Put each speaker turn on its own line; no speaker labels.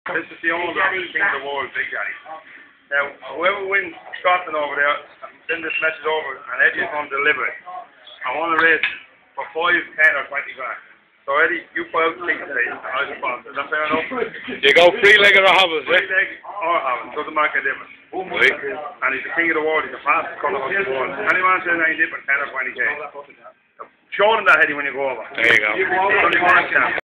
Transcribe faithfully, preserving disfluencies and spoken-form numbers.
This is the owner of King of the World, Big Daddy. Now, whoever wins Scotland over there, send this message over, and Eddie's going to deliver it. I want to race for five, ten, or twenty grand. So Eddie, you put out the ticket, please, and I'll sponsor. Is that fair enough?
You go three-legged or hobbles,
Three
eh?
leg or hobbles, doesn't make a difference.
Right.
And he's the king of the world, he's the fastest colour of the world. Anyone says anything different, ten or twenty k. Show them that, Eddie, when you go over.
There you go.